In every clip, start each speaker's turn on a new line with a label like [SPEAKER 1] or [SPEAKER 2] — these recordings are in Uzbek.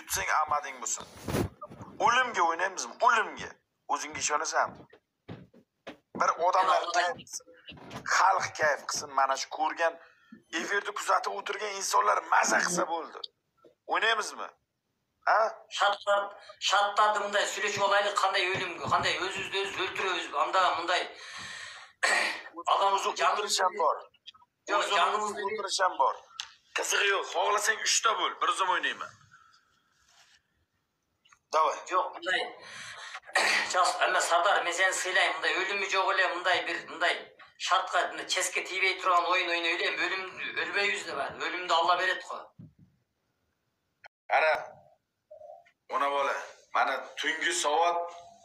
[SPEAKER 1] yutsang amading bo'lsin. O'limga o'ynaymizmi? O'limga. O'zingga ishonasanmi? Bir odamlar xalq kayf qilsin, mana shu ko'rgan efirni kuzatib o'tirgan insonlar maza qilsa bo'ldi. O'ynaymizmi? Ha?
[SPEAKER 2] Şartlarda bunday süreç olaylı qanday o'limga, qanday o'z-o'zini o'z o'ltiramiz, bunday
[SPEAKER 1] Odamimizni o'ldirisham bor.
[SPEAKER 2] Yo'q, jonimizni
[SPEAKER 1] o'ldirisham bor. Qizig'i yo'q. Xohlasang 3 ta bo'l, bir zum o'ynayman. Davay.
[SPEAKER 2] Yo'q, bunday ama Sardar, men seni siylayman, bunday o'limmi yo'q o'ylayman, bunday şartqa chesga tibey turgan o'yin o'ynayman, o'lmay yuzda bor. O'limni Alloh beradi qo'y.
[SPEAKER 1] Qara. Ona bola, mana tungi soat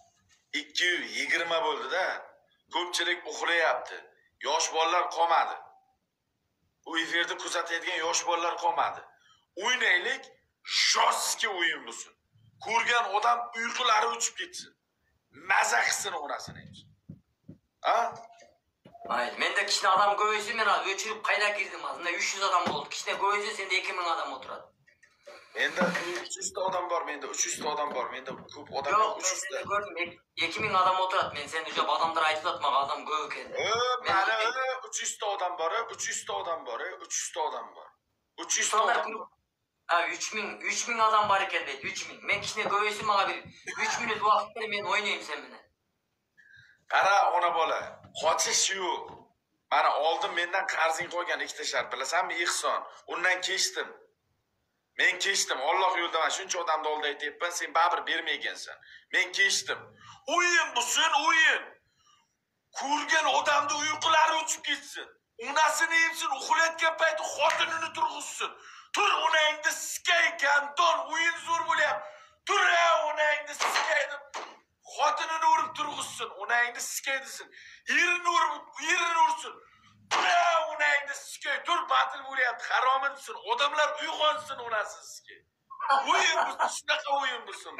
[SPEAKER 1] 2:20 bo'ldi-da. Ko'pchilik uxlayapti. Yosh bolalar qolmadi. Bu efirni kuzatadigan yosh bolalar qolmadi. O'ynaylik, jostki o'yin bo'lsin. Ko'rgan odam uyqulari uchib ketsin. Maza qilsin onasini. Ha?
[SPEAKER 2] Mayli, menda kichkina odam ko'paysa, men o'chirib qayda kirdim hozir. 300 odam bo'ldi. Kichkina ko'paysa, senda 2000 odam o'tiradi.
[SPEAKER 1] Menda 300 ta odam bor, menda 300 ta odam bor. Menda ko'p odam yo'q, 300 ta.
[SPEAKER 2] Ko'rdim, 2000 odam o'tiradi. Men seni o'sha odamlar aytib atmagan odam ko'p ekan.
[SPEAKER 1] Mana 300 ta odam bor, 300 ta odam bor, 300 ta odam bor. 300 ta odam bor.
[SPEAKER 2] Ha, 3000 odam bor ekan deydi, 3000. Men kichkina ko'paysa, menga bir 3 minut vaqt ber, men o'ynayman sen bilan.
[SPEAKER 1] Qara, ona bola, qochish yo'q. Mana oldin mendan qarzing qo'ygan ikkita shart, bilasanmi, Ihson? Undan kechdim. Men kechdim. Alloh yo'lida mana shuncha odamni oldida aytayapman, sen baribir bermaygansan. Men kechdim. O'yin bo'lsin, o'yin. Ko'rgan odamni uyqulari uchib ketsin. Onasini yemsin, uxlayotgan payti xotinini turg'izsin. Tur, onangni sikay kanton, o'yin zo'r bo'lyapti. Tur, onangni sikay deb xotinini urib turg'izsin, onangni sikay desin. Erini ursin. Onangni sikay, tur, batil bo'lyapti, haromi desin. Odamlar uyg'onsin, onasi sikay. O'yin bo'lsin, shunaqa o'yin bo'lsin.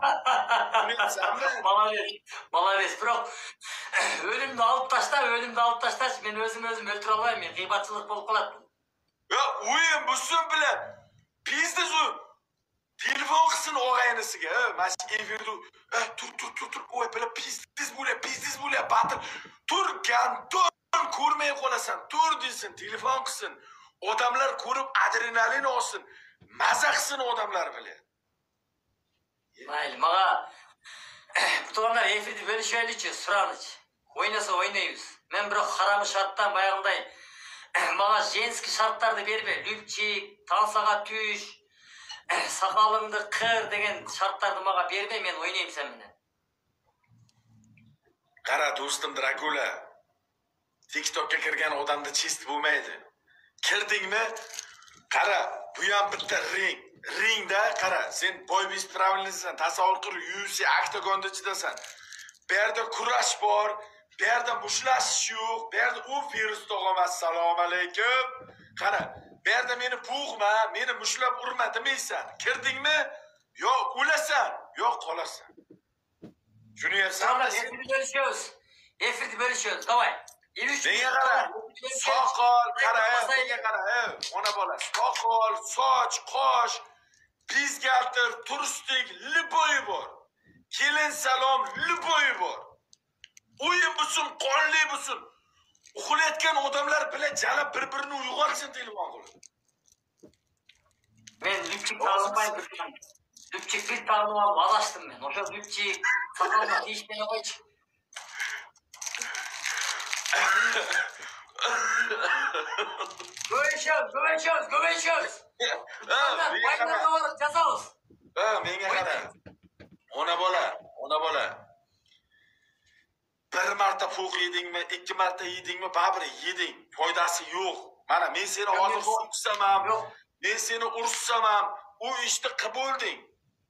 [SPEAKER 2] Молодец, biroq o'limni olib tashlash, men o'zim o'ltira olmayman, men g'iybatchilik bo'lib qoladi.
[SPEAKER 1] Ya o'yin bo'lsin bilan biznes u telefon qilsin og'aynisiga, mana shu efirda tur, o'y bilan biznes bo'lyapti, batil. Turgan ko'rmay qolasan, tur desin, telefon qilsin. Odamlar ko'rib adrenalin olsin, maza qilsin odamlar bilan.
[SPEAKER 2] Mayli, menga butonlar efirni bo'lishaylikchi, suranichi. O'ynasa o'ynaymiz. Men bir haram shartdan bayağınday menga jenski shartlarni berme. Lüpçik, tansaga tush, sakalingni qir degan shartlarni menga berme, men o'ynayman sen bilan.
[SPEAKER 1] Qara do'stim Drakula. TikTokka kirgan odamda chist bo'lmaydi. Kirdingmi? Qara, bu ham bitta ringda qara, sen boybis pravilnisan, tasavvur qil, UFC oktagonda chidasan. Bu yerda kurash bor, bu yerda mushlash yo'q, bu yerda u virus tog'am, assalomu alaykum. Qara, bu yerda meni bug'ma, meni mushlab urma demaysan. Kirdingmi? Yo o'lasan, yo qolasan. Tushunayapsanmi?
[SPEAKER 2] Efirni bo'lishamiz. Davay.
[SPEAKER 1] Menga qara, soqol, qara, menga qara, ona bola, soqol, soch, qosh, bizgaltir, turistik, liboyi bor. Kelin salom, liboyi bor. O'yin bo'lsin, qonli bo'lsin. Uxlayotgan odamlar bilan jalab bir-birini uyg'otsin telefon qilib.
[SPEAKER 2] Men lüpçik tanımayman. Lüpçik bir tanımam, adashdim men. O'sha lüpçik sakalga ishmay qo'ychi. Göbeyşiyoruz.
[SPEAKER 1] Menga qara. Ona bola. Bir marta fo'q yedingmi, 2 marta yedingmi, baribir yeding. Foydasi yo'q. Mana men seni hozir so'ksam ham, men seni ursam ham, u ishni qabulding.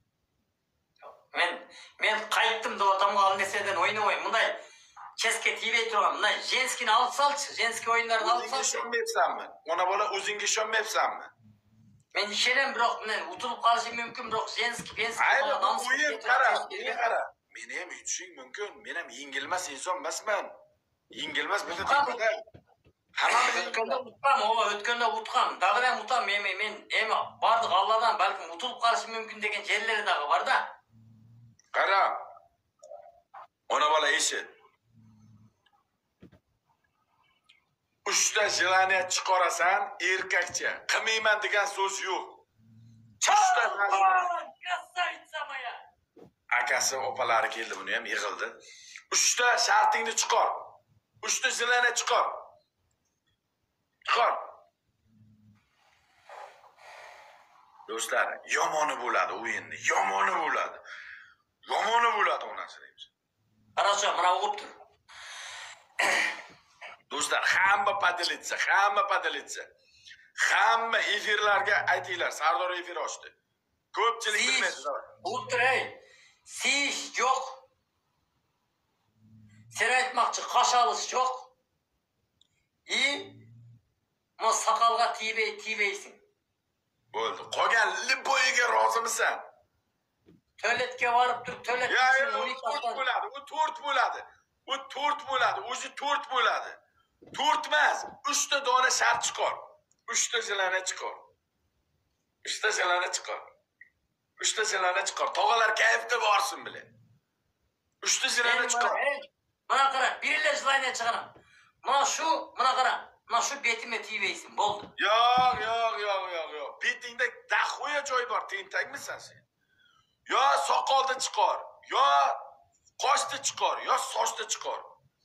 [SPEAKER 2] Men qaytdim deb otamga alnesedan o'ynayman. Bunday chesga tibey turgan, bunday jenskini olib solchi, jenski o'yinlarni olib solchi.
[SPEAKER 1] Ishonmayapsanmi? Ona bola o'zingga ishonmayapsanmi?
[SPEAKER 2] Men ishonaman, biroq men utilib qolishim mumkin, biroq jenski
[SPEAKER 1] o'yin qara. Meni ham yutishing mumkin. Men ham yengilmas inson emasman. Yengilmas buni deyman. Hammamiz
[SPEAKER 2] O'tkanda utqam, o'tkanda utqam. Dag'dan utam men bardiq Allohdan balkim utulib qolishi mumkin degan yerlari dag'i bor-da.
[SPEAKER 1] qara. Ona bola eshit. 3 ta jelaniya chiqarasan, erkakcha. Qilmayman degan so'z yo'q. 3 ta
[SPEAKER 2] Krasavitsa moya.
[SPEAKER 1] akasi opalari keldi, buni ham yig'ildi. 3 ta shartingni chiqar. 3 ta jelaniya chiqar. Chiqar. Do'stlar, yomoni bo'ladi o'yinni, yomoni bo'ladi. Yomoni bo'ladi onasi deymiz.
[SPEAKER 2] Хорошо, mana o'qib tur.
[SPEAKER 1] Do'stlar, hamma padilitsa. Hamma efirlarga aytinglar, Sardor efir ochdi. Ko'pchilik bilmaydi.
[SPEAKER 2] O'tiray. Siz yo'q. Sen aytmoqchi, qo'shalish yo'q. Mo soqolga tiybaysin.
[SPEAKER 1] Bo'ldi. Qolgan liboyiga rozimisan?
[SPEAKER 2] Tualetga borib tur, tualet.
[SPEAKER 1] Ya, 4 bo'ladi. U 4 bo'ladi. U 4 bo'ladi. O'zi 4 bo'ladi. 4 emas, 3 ta dona shart chiqar. 3 ta jelana chiqar. 3 ta jelana chiqar. 3 ta jelana chiqar. Tog'alar kayfda borsin bile. 3 ta jelana chiqar.
[SPEAKER 2] Mana qara, birla jelana chiqaram. Mana qara. Mana shu betimga tiybaysin, bo'ldi.
[SPEAKER 1] Yo'q. Betingda daxoya joy bor, tentakmisan sen? Yo soqolda chiqar, yo qoshda chiqar, yo sochda chiqar.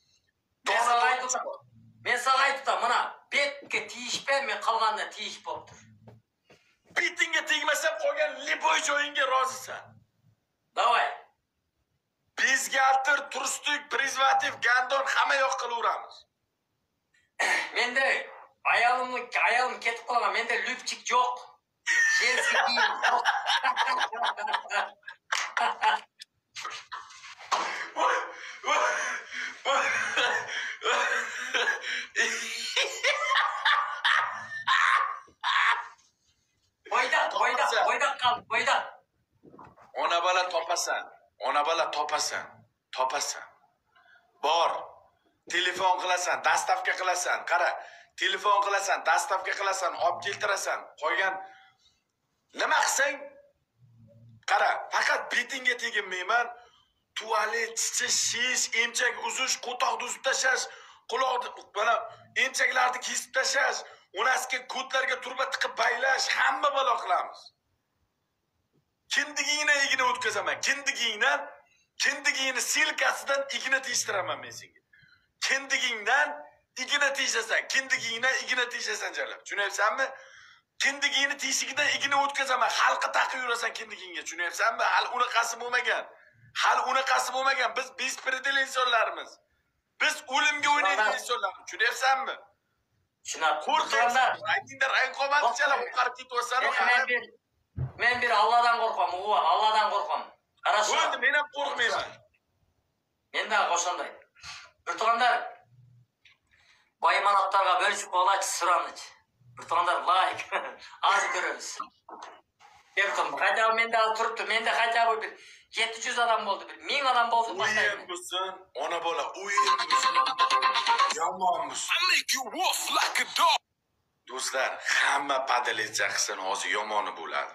[SPEAKER 2] Men sana aytdim, mana betga tiyishpa, men qolgandan tiyish bo'libdir.
[SPEAKER 1] Betingga tegmasa qolgan liboy joyingga rozisan.
[SPEAKER 2] Davay.
[SPEAKER 1] Bezgaltir, turistik, prezervativ, gandon hamma yoq qilaveramiz.
[SPEAKER 2] Menda ayolim ketib qolgan, menda lyupchik yo'q. Jenski kiyim yo'q. Qo'yda.
[SPEAKER 1] Ona bola topasan. Bor. Telefon qilasan, dastavka qilasan. Qara, telefon qilasan, dastavka qilasan, olib keltirasan. Qolgan nima qilsang? Qara, faqat betingga teginmayman. Tualet, shish, emchak uzish, qo'toqni uzib tashlash, quloqni, mana emchaklarni kesib tashlash, onasiga ko'tlarga turba tiqib baylash, hamma balo qilamiz. Kindigingni igna o'tkazaman. Kindigingni silkasidan igna tishtiraman men senga. Kindigingdan igna tishasan, kindigingdan igna tishasan jalab. Tushunyapsanmi? Kindigingni tishigidan igna o'tkazaman. Xalqi taqib yurasan kindigingga. Tushunyapsanmi? Hal unaqasi bo'lmagan. Biz bespredel insonlarimiz. Biz o'limga o'ynaydigan insonlarmiz. Tushunyapsanmi?
[SPEAKER 2] Tushunarli.
[SPEAKER 1] Qo'rqinglar, rangqomat chala o'qarib ketyapsan.
[SPEAKER 2] Men bir Allohdan qo'rqaman, o'g'il, Allohdan qo'rqaman. Qarashu.
[SPEAKER 1] Bo'ldi, men ham qo'rqmayman.
[SPEAKER 2] Menda qo'shanday. Birtug'anlar baymanotlarga bölüşüp olaç sıranıç. Birtug'anlar like az görürüz. Berkim, qancha menda turibdi, menda qancha bo'ldi? 700 adam bo'ldi, 1000 adam bo'ldi
[SPEAKER 1] O'yin bo'lsin, ona bola, o'yin bo'lsin. Yomonmisan. I make you wolf like a dog. Do'stlar, hamma padalitsa qilsin, hozir yomoni bo'ladi.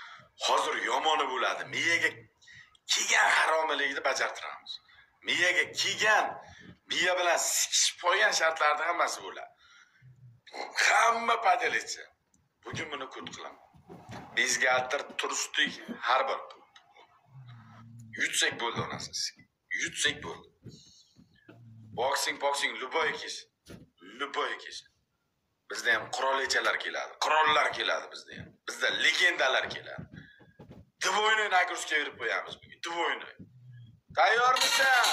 [SPEAKER 1] Miyaga kelgan haromilikni bajartiramiz. Miyaga kelgan, miya bilan sikishib qo'ygan shartlarda hammasi bo'ladi. Hamma padalitsa. Bugun buni kut qilaman. Bezgaltir, turistik har bir. Yutsak bo'ldi onasi. Yutsak bo'ldi. Boxing, luboy kes. Bizda ham qurolchalar keladi. Qurollar keladi bizda ham. Bizda legendalar keladi. Dvoynoy nagruska berib qo'yamiz bugun. Dvoynoy. Tayyormisan?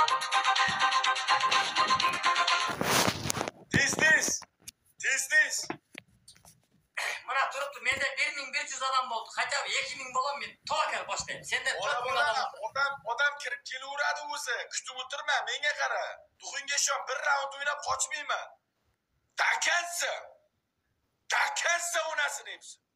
[SPEAKER 1] Tez. Ona bola odam kirib kelaveradi o'zi. Kutib o'tirma, menga qara. Duxinga ishon, bir raund o'ynab qochmayman. Takansa onasini hepsi.